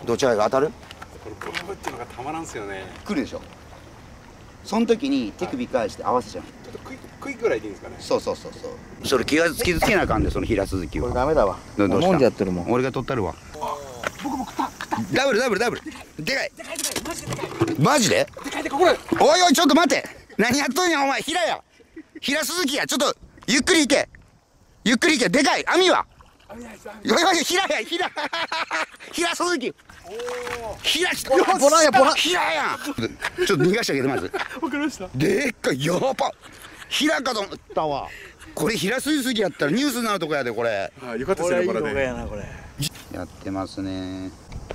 どちらが当たる？ これボブっていうのがたまらんすよね。 来るでしょ。その時に手首返して合わせちゃう。 ちょっとクイックぐらいでいいんですかね。 そうそうそうそう。それ傷つけなあかんで、その平鈴木は。 これダメだわ。 どうした？ もんじゃってるもん。 俺が取ったるわ。 僕も食った。 ダブルダブルダブル。でかい。マジで？ でかいでかいこれ。 おいおい、ちょっと待て。何やっとんやお前。平や。平鈴木や。ちょっとゆっくり行け。ゆっくり行け。でかい。網は。よいよい、平や平。平鈴木。平ボラやボラ。 平やん。ちょっと逃がしてあげてまず。 わかりました。 でっかい。やば。平かと思ったわ。これ平鈴木やったらニュースになるとこやでこれ。 あ、よかったですねこれで。 やってますね。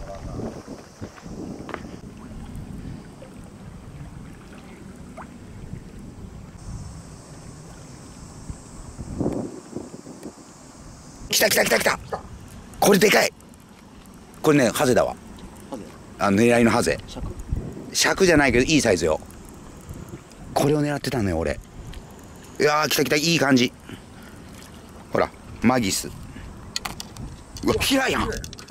来た来た来た来た。これでかい。これね、ハゼだわ。狙いのハゼ。尺じゃないけどいいサイズよ。これを狙ってたのよ俺。いやー、来た来た、いい感じ。ほらマギス。うわ、平やん。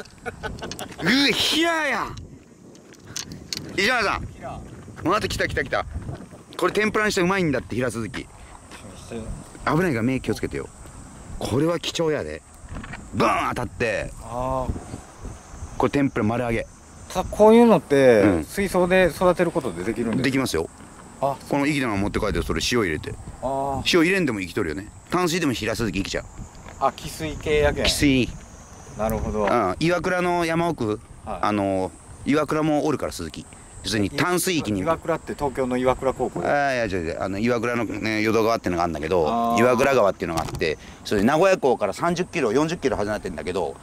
平やん。石原さん、また来た来た来た。これ天ぷらにしてうまいんだって、平鈴木。危ないから目気をつけてよ。これは貴重やで。ブーン当たって、これ天ぷら丸揚げ。 こういうのって水槽で育てることでできるんですか？ できますよ。この生きたの持って帰って、それ塩入れて。塩入れんでも生きとるよね。淡水でも平鈴木生きちゃう。 汽水系やけん。 汽水。 なるほど。 岩倉の山奥、岩倉もおるから鈴木。要するに淡水域に。 岩倉って東京の岩倉高校。 いや岩倉のね、淀川っていうのがあるんだけど、岩倉川っていうのがあって、それ名古屋港から30キロ40キロ離れてんだけど、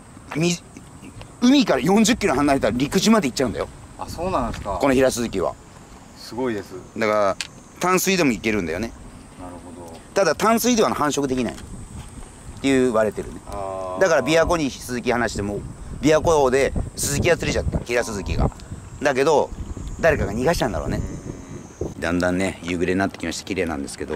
海から40キロ離れたら陸地まで行っちゃうんだよ。 あ、そうなんですか。 この平鈴木はすごいです。 だから淡水でも行けるんだよね。 なるほど。 ただ淡水では繁殖できないって言われてるね。だから琵琶湖に鈴木放しても琵琶湖で鈴木が釣れちゃった、平鈴木が。だけど誰かが逃がしたんだろうね。だんだんね夕暮れになってきまして綺麗なんですけど、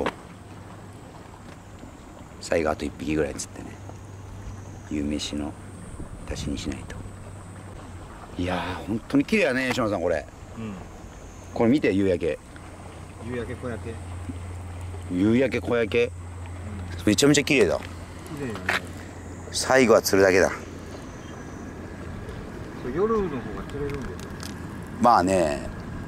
最後あと1匹ぐらい釣ってね、夕飯の足しにしないと。いやー本当に綺麗やね、島さんこれ。これ見て、夕焼け。 夕焼け小焼け。 夕焼け小焼け。めちゃめちゃ綺麗だ。 綺麗ね。 最後は釣るだけだ。 夜の方が釣れるんですよ。 まあね。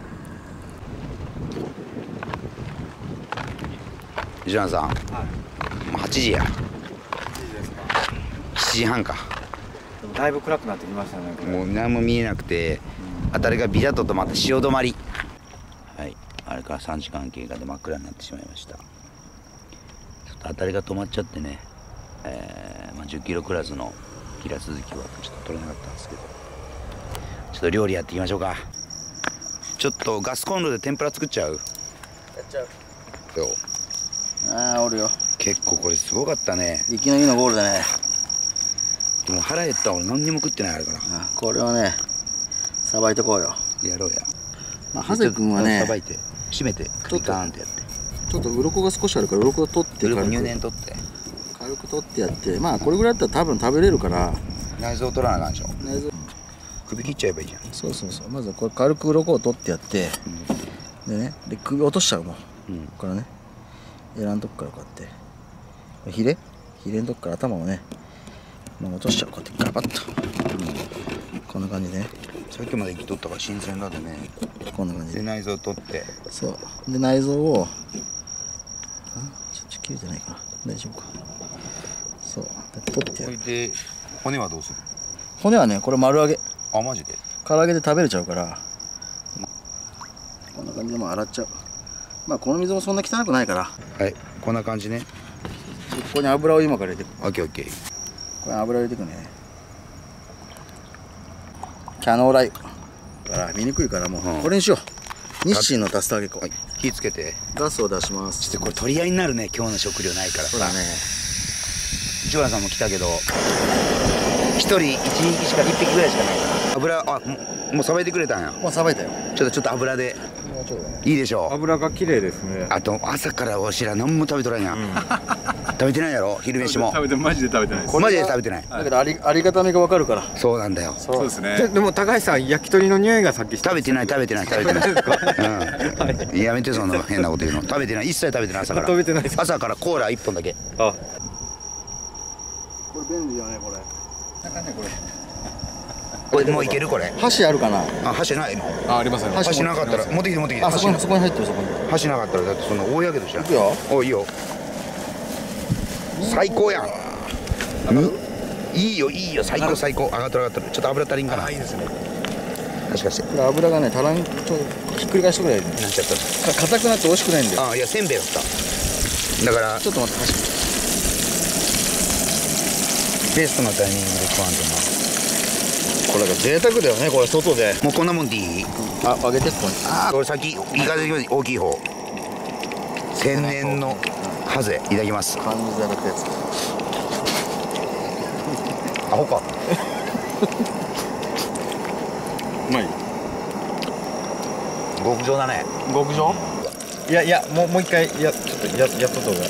石原さん、もう8時や。 いいですか。 7時半か。 でもだいぶ暗くなってきましたね。 もう何も見えなくて、あたりがビタッと止まって潮止まり。はい、あれから3時間経過で真っ暗になってしまいました。ちょっとあたりが止まっちゃってね、10キロクラスの平鈴木はちょっと取れなかったんですけど、ちょっと料理やっていきましょうか。ちょっとガスコンロで天ぷら作っちゃう。やっちゃう。 どう？ おるよ。 結構これすごかったね。 生きのいいのゴールだね。 でも腹減った。俺何にも食ってないあるから。 これはね、さばいとこうよ。 やろうや。 ハゼ君はね、 さばいて締めてクリカーンってやって。 ちょっと鱗が少しあるから鱗を取って鱗入念取って軽く取ってやって、まあこれぐらいだったら多分食べれるから。 内臓取らなあかんでしょ。 内臓首切っちゃえばいいじゃん。 そうそうそう。まずこれ軽く鱗を取ってやって、でね、で首落としちゃうもん。ここからね、エラのとこからこうやってヒレのとこから頭をね、もう落としちゃう。こうやってガバッと、こんな感じでね。 さっきまで生きとったから新鮮だでね。 こんな感じで内臓取って、 そうで内臓をちょっと切れてないかな、大丈夫か。そう取ってやる。 それで骨はどうする？ 骨はね、これ丸揚げ。 あ、マジで？ 唐揚げで食べれちゃうから、こんな感じでもう洗っちゃう。まあこの水もそんな汚くないから。 はい、こんな感じね。 ここに油を今から入れていく。 オッケーオッケー。 これ油入れていくね。キャノーラ油だから見にくいから、もうこれにしよう。日清の竜田揚げ粉。 火つけてガスを出します。 ちょっとこれ取り合いになるね、今日の食料ないから。 そうだね。 ジョアンさんも来たけど1人1匹しか、1匹ぐらいしかないから。油、もうさばいてくれたんや。 もうさばいたよ。 ちょっと油でもうちょっとね。 いいでしょう。 油が綺麗ですね。 あと朝からわしら何も食べとらんやん。 食べてないやろ昼飯も。 マジで食べてないです。 マジで食べてない。 だけどありがたみがわかるから。 そうなんだよ。 そうですね。 でも高橋さん焼き鳥の匂いがさっき食べてない。うんやめてその変なこと言うの。食べてない、一切食べてない。朝から食べてないです。 朝からコーラ1本だけ。 あ、 これ便利よねこれ。なんかねこれ。 これもういけるこれ。 箸あるかな。 あ、箸ないの。 ありますよ。 箸なかったら持ってきて。 あ、そこに入ってるそこに。 箸なかったらだってその大やけどしない。 いくよ。 おいいよ。最高やん。いいよ最高。上がってる。ちょっと油足りんかな。 いいですね。 確かして。 これ油がね足らん、ちょっとひっくり返してくれ。 なっちゃった。 硬くなって美味しくないんだよ。 あ、いやせんべいだった。だからちょっと待って箸。 ベストなタイミングで食わんとこれが贅沢だよねこれ外で。 な。もうこんなもんでいい？ あ、揚げてここに。 あ、これ先いかせて大きい方。天然のハゼいただきます。 缶水揚げたやつ。 アホか。 うまい。 極上だね。 極上？ いやもう一回ちょっとやっとった方が。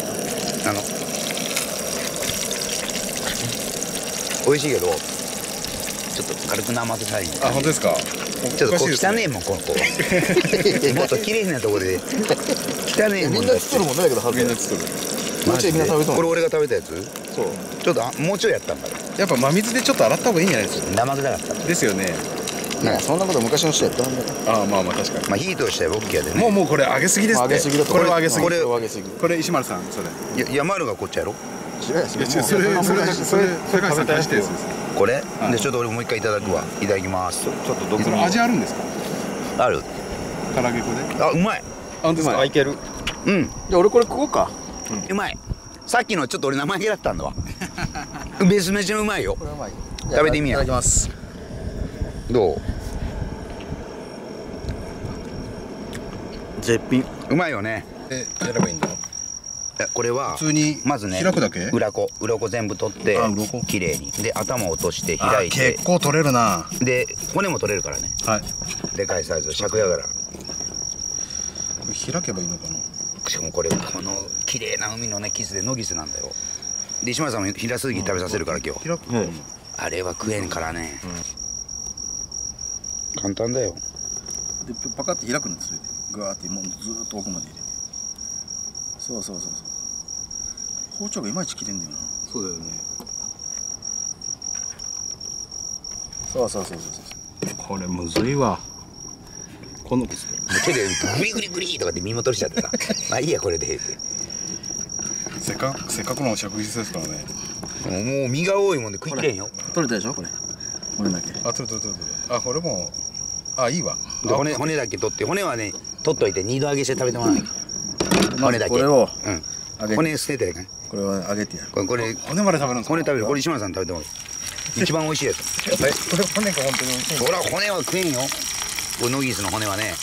美味しいけどちょっと軽く生臭い。 あ、本当ですか。 ちょっとこう汚ねえもんこの子。もっと綺麗なところで汚ねえもん。 みんな作るもんねだけどハゼ。 みんな作る。 マジでみんな食べとん。 これ俺が食べたやつ。 そう。 ちょっともうちょいやったんだ。 やっぱ真水でちょっと洗った方がいいんじゃないですか。 生臭かった。 ですよね。 いやそんなこと昔の人やったんだよ。 ああ、まあ確かに。 まあ火としてはボッキャでね。 もうこれ揚げすぎですって。 揚げすぎだと。 これは揚げすぎ。 これ揚げすぎ。 これ石丸さんそれ。 山るがこっちやろ。 違うやつ。 いやそれ高橋さん返したやつです。 これでちょっと俺もう一回いただくわ。いただきます。 ちょっと毒それ味あるんですか。 ある。 唐揚げ粉で。 あ、うまい。 本当ですか。 いける。 うん、 じゃあ俺これ食おうか。 うまい。さっきのちょっと俺生揚げだったんだわ。めちゃめちゃうまいよ。 これうまい。 食べてみや。 いただきます。 どう？ 絶品。 うまいよね。 やればいいんだ。 これは普通にまずね開くだけ。 鱗全部取ってあ鱗きれいにで頭を落として開いて結構取れるな。 で骨も取れるからね。 はい。 でかいサイズ尺やから。 開けばいいのかな。 しかもこの綺麗な海のねキスでノギスなんだよ。で石丸さんも平すぎ食べさせるから今日。 開く。 あれは食えんからね。簡単だよ。 でパカって開くんですそれで。ぐわーってもうずーっと奥まで入れて。そう。包丁がいまいち切れんだよな。 そうだよね。 そう。 これむずいわ。この手でグリグリとかって身も取りちゃってさ。まあいいやこれでって。 せっかくの着実ですからね。 もう身が多いもんで食いきれんよ。 取れたでしょこれ。骨だけ。 あ、取る。あ、これもいいわ。 で骨だけ取って骨はね取っといて2度揚げして食べてもらわない。骨だけ。 これを骨捨ててね。 これは揚げてやる。 これ骨まで食べるんですか。 骨食べる。これ石丸さん食べてもらう。一番美味しいやつ。 これ骨が本当に美味しい。 ほら骨は食えんよ。これノギスの骨はね。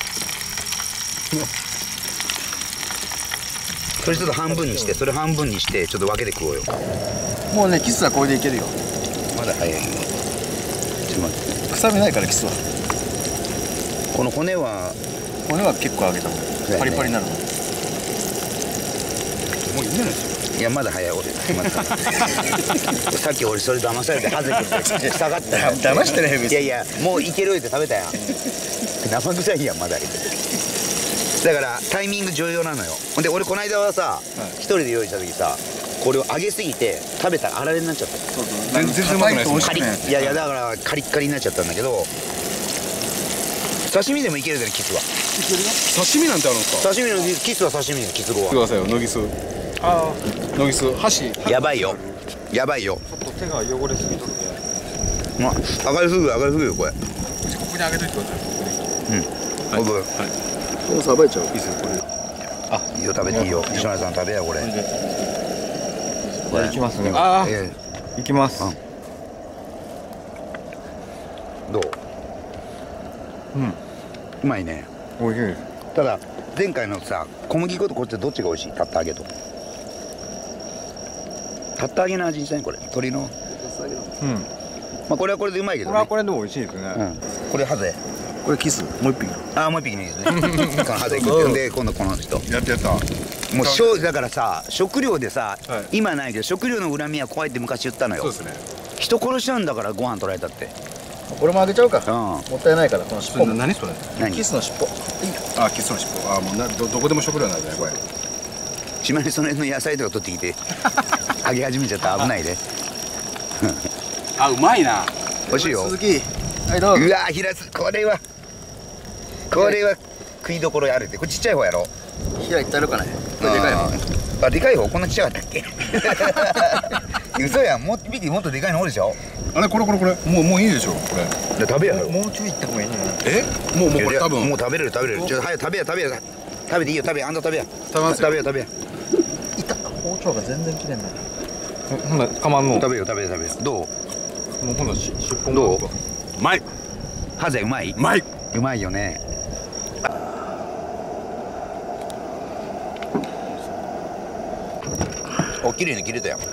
それちょっと半分にしてちょっと分けて食おうよ。 もうねキスはこれでいけるよ。 まだ早いよ。ちょっと待って。 臭みないからキスは。 この骨は結構揚げた方がいい。パリパリになるの。 もういいんじゃないですか。 いやまだ早い俺。さっき俺それ騙されてハゼ君って下がったよ。 騙してね別に。 いやもういけるって食べたやん。生臭いやんまだ。だからタイミング重要なのよ。ほんで俺この間はさ一人で用意した時さこれを揚げすぎて食べたらあられになっちゃった。 全然うまくないです。 カリッいやだからカリッカリになっちゃったんだけど刺身でもいけるじゃんキスは。 刺身なんてあるんですか。 刺身のキスは刺身のキス後はくださいよ。ノギス。ノギス箸。 やばいよ。 ちょっと手が汚れすぎとる。 まあ上がりすぐよこれ。 ここにあげといてください。 はい。 もうさばいちゃう。 いいですよこれ。 いいよ食べていいよ。石丸さん食べやこれ。 じゃあ行きますね。行きます。 どう？うまいね。 美味しいです。 ただ前回のさ小麦粉とこっちどっちが美味しい？タッタ揚げと。タッタ揚げの味したねこれ。鶏の。まあこれはこれでうまいけどね。 これはこれでも美味しいですね。 これハゼ。 これキスもう一匹。 もう一匹ねいいですね。このハゼ食ってんで今度この人。 やった。 もうだからさ、食料でさ、今ないけど食料の恨みは怖いって昔言ったのよ。 そうですね。 人殺しちゃうんだからご飯取られたって。 これもあげちゃうか。 うん。 もったいないからこの尻尾も。 何それ？ 何？ キスの尻尾。 あ、キスの尻尾。あ、もうどこでも食料なんだねこれ。 しまいにその辺の野菜とか取ってきてあげ始めちゃったら危ないで。 あ、うまいな。 美味しいよ。 鈴木。はいどうぞ。 うわー、平津、これは食いどころあるって。これちっちゃい方やろ。 平いったるかね。これでかいの。 あ、でかい方こんなちっちゃかったっけ？嘘やん。もっと見て、もっとでかいのおるでしょ。 あれこれもういいでしょこれ。 食べやよ。 もうちょいいった方がいいんじゃない？ え？もうこれ多分。 もう食べれる。ちょっと早く食べや。食べていいよ。あんた食べや。 食べますよ。 食べや。 いた。包丁が全然切れんない。 ほんなかまんの。 食べよ。どう？ もうほんな尻尾どう？ うまい。 ハゼうまい？ うまい。 うまいよね。お、綺麗に切れたよ。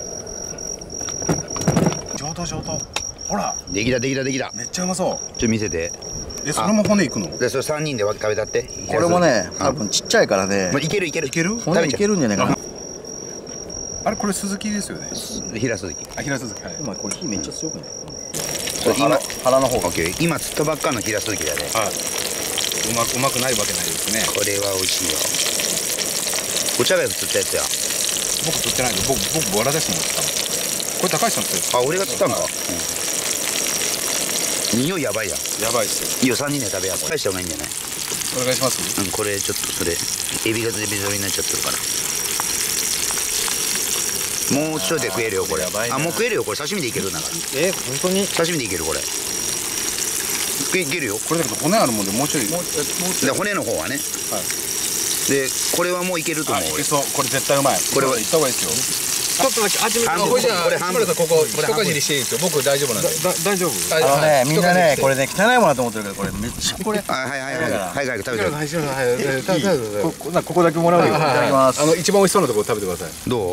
上等。ほら。 できた。 めっちゃうまそう。 ちょ見せて。 え、それも骨いくの？ で、それ3人で食べたって。 これもね、多分ちっちゃいからね。 いける。 骨いけるんじゃないかな。 あれこれ鈴木ですよね。 平鈴木。 あ、平鈴木。はい。 今これ火めっちゃ強くない？ 腹の方が。今釣ったばっかの平鈴木だね。 はい。うまくないわけないですね。 これは美味しいよ。お茶が釣ったやつや。 僕釣ってないの。僕ボラですもん釣ったの。これ高橋さん釣ったあ、俺が釣ったんか。匂いやばいやん。 やばいっすよ。 いいよ、3人で食べや。返した方がいいんじゃない？ お願いします。 これちょっとそれエビがゼビゾリになっちゃってるから。もうちょいで食えるよこれ。あ、もう食えるよこれ。刺身でいけるんだから。 本当に刺身でいけるこれ。いけるよ。 これだけど骨あるもんでもうちょい。 で骨の方はね。でこれはもういけると思う。 いけそう。これ絶対うまい。 これは行った方がいいですよ。 ちょっとだけ味見。 これじゃあ、 これ半分。 ここ一かじりしていいですよ。僕大丈夫なんで。 大丈夫？ みんなね、これね、汚いものだと思ってるけど、これめっちゃこれ。 はい食べて。 ここだけもらうよ。 いただきます。 一番美味しそうなところ食べてください。 ど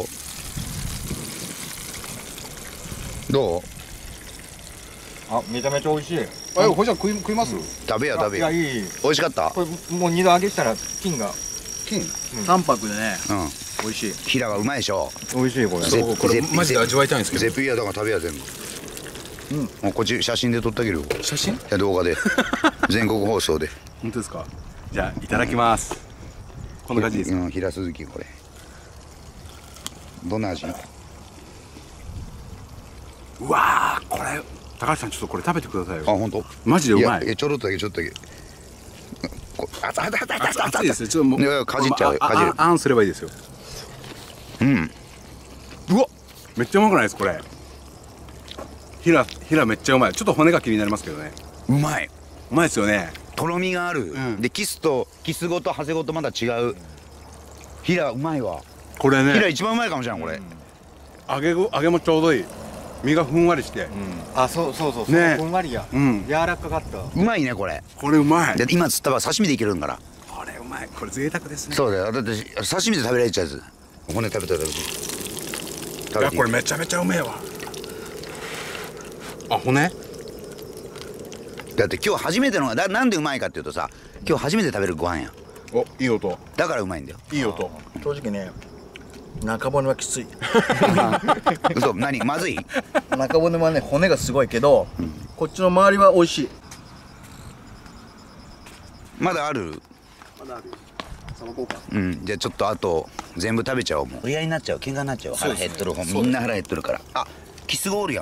う？ あ、めちゃめちゃ美味しい。 あ、これじゃ食います？ 食べや。 いや、いい。 美味しかった？ これもう2度揚げしたら菌が。 淡白でね、 うん。 美味しい。 平がうまいでしょ。 美味しいこれ。 そうこれマジで味わいたいんですけど。 絶品やだから食べや全部。もうこっち写真で撮ってあげるよ。 写真？ いや動画で全国放送で。 本当ですか？じゃあいただきます。こんな感じですか？ 平鈴木これ。どんな味？ うわー、これ高橋さんちょっとこれ食べてくださいよ。 あ、本当？ マジでうまい。 いやちょろっとだけ。 熱いですね。ちょっともう。 いやかじっちゃうよ。かじる。 あんすればいいですよ。 うん。 うわ、めっちゃうまくないですこれ。平めっちゃうまい。ちょっと骨が気になりますけどね。 うまい。 うまいですよね。 とろみがある。でキスごとハゼごとまだ違う。平うまいわ。 これね。 平一番うまいかもしれないこれ。 揚げもちょうどいい。身がふんわりして。 あ、そうね。 ふんわりや。柔らかかった。 うまいねこれ。 これうまい。 で今釣ったば刺身でいけるんから。 これうまい。これ贅沢ですね。 そうだよ。だって刺身で食べられちゃうやつ。骨食べたら。 いやこれめちゃめちゃうめえわ。あ、骨？ だって今日初めてのなんでうまいかっていうとさ、今日初めて食べるご飯や。 お、いい音。 だからうまいんだよ。 いい音。 正直ね、中骨はきつい。 嘘、何まずい？ 中骨はね、骨がすごいけど、こっちの周りは美味しい。 まだある？ まだある。さばこうか。 うん、じゃあちょっとあと全部食べちゃおう。もう嫌になっちゃう、喧嘩になっちゃう。腹減っとる方、みんな腹減っとるから。あ、キスがおるやん。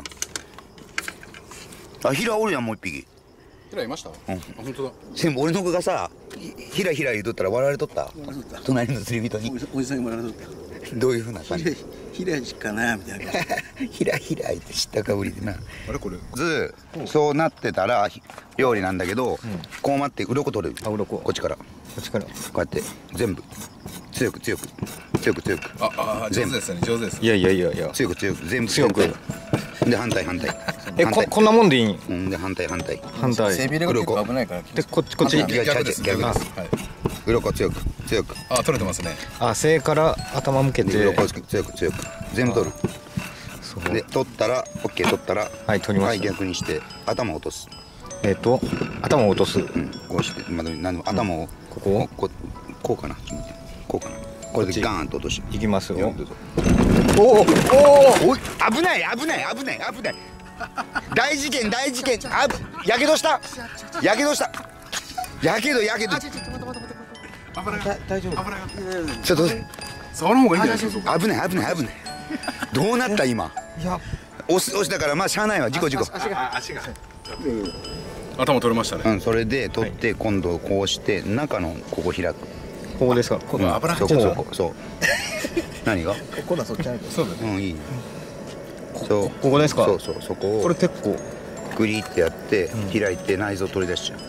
あ、ヒラおるやんもう一匹。 ヒラいました？あ、本当だ。 全部俺の子がさ、ヒラ言うとったら笑われとった。隣の釣り人に。 おじさんに笑われとった。 どういうふうな感じ？ ヒラしかなみたいな。 ヒラって知ったかぶりでな。 あれこれ。 そうなってたら料理なんだけど、こう待って鱗取る。 あ、鱗。 こっちから。 こっちから。 こうやって全部強く。 あ、上手ですね。上手です。 いや。 強く全部強く。 で反対。 こんなもんでいいん？ で反対。 反対。 背びれが結構危ないから。 でこっち。 逆です。 はい。 鱗強く。 あ、取れてますね。 あ、背から頭向けて。 鱗強く全部取る。で取ったら OK。取ったらはい、取ります。 はい、逆にして頭を落とす。 頭を落とす。 こうして頭をここ？ こうかな。こうかな。 これでガーンと落として。 行きますよ。 おおおお、危ない危ない危ない危ない。大事件大事件。やけどしたやけどしたやけどやけど。 大丈夫。 ちょっと触らん方がいいんじゃないですか。 危ない危ない危ない。どうなった今。 いや、 押したからまあしゃあないわ。事故事故。 足が頭取れましたね。 うん、それで取って今度こうして中のここ開く。 ここですか。この油そこそこそう。何が？ 今度はそっちないと。 そうだね。 うん、いいね。そうここですか。 そうそうそこをこれ結構。 グリってやって開いて内臓取り出しちゃう。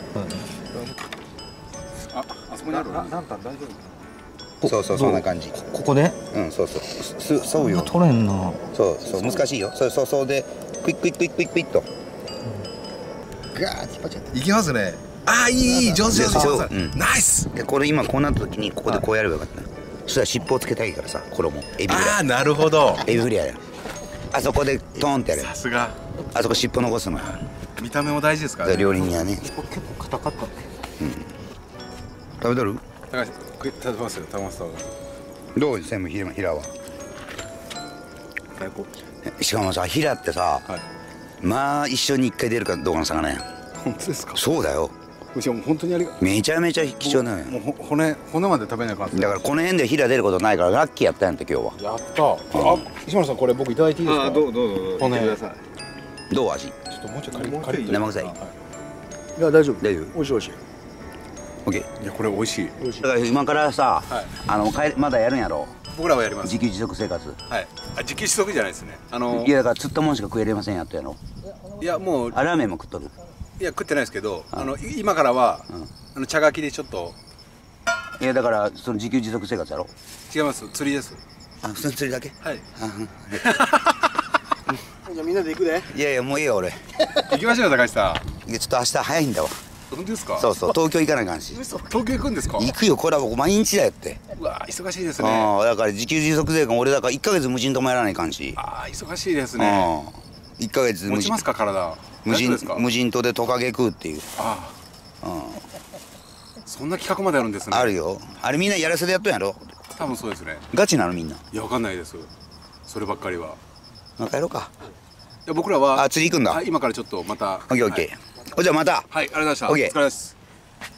あそこにある。 なんか大丈そうそうそんな感じ。 夫。ここで。 うんそうそうそうよ。 取れんな。 そうそう難しいよ。そうでクイックイックイックイックイッと。 ガーッ引っ張っちゃって。 いきますね。あ、いい上手上手上手。ナイス。 でこれ今こうなった時にここでこうやればよかったね。そしたら尻尾をつけたいからさ、衣エビフライ。 ああ、なるほど。 エビフライやる。あそこでトーンってやる。 さすが。 あそこ尻尾残すの。 見た目も大事ですからね。 料理人はね。 結構硬かった。 食べとる？ 高橋食べますよ。食べます。 どう全部ヒラは。 最高。 しかもさヒラってさ、まあ一生に一回出るかどうかの魚やん。 本当ですか。 そうだよ。 しかも本当にめちゃめちゃ貴重なのよ。 もう骨まで食べないから。 だからこの辺でヒラ出ることないからラッキーやったんやって今日は。 やった。あ、石丸さんこれ僕いただいていいですか。 どうぞ。 骨。 ください。 どう味？ ちょっともうちょいカリッと。 生臭い。 いや大丈夫。 大丈夫。 美味しい美味しい。 オッケー。 いやこれ美味しい。 だから今からさ、まだやるんやろ。 僕らはやります。 自給自足生活。 はい。あ、自給自足じゃないですね。 いやだから釣ったもんしか食えれませんやったやろ。 いやもうラーメンも食っとる。 いや食ってないですけど、今からは茶柿でちょっと。 いやだからその自給自足生活やろ。 違います。釣りです。 あ、普通に釣りだけ？ はい。 じゃあみんなで行くで。 いやいやもういいよ俺。 行きましょうよ高橋さん。 いやちょっと明日早いんだわ。 本当ですか。 そうそう東京行かないかんし。 東京行くんですか。 行くよこれは僕毎日だよって。 うわ忙しいですね。 だから自給自足生活俺だから1ヶ月無人島もやらないかんし。 ああ忙しいですね。 1ヶ月持ちますか体。 無人島でトカゲ食うっていう。 ああ。そんな企画まであるんですね。 あるよ。あれみんなやらせでやっとんやろ。 多分そうですね。 ガチなのみんな。 いやわかんないです。そればっかりは。 帰ろうか。 いや僕らは釣り行くんだ。 今からちょっとまた。 オッケーオッケー。じゃあまた。 はいありがとうございました。 オッケー。 お疲れです。